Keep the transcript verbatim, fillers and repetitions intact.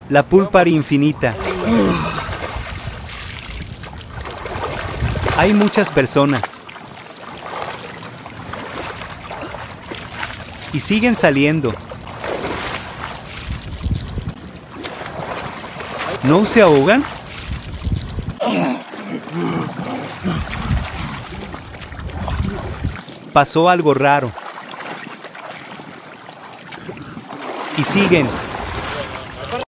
La pulpari infinita. Hay muchas personas. Y siguen saliendo. ¿No se ahogan? Pasó algo raro. Y siguen.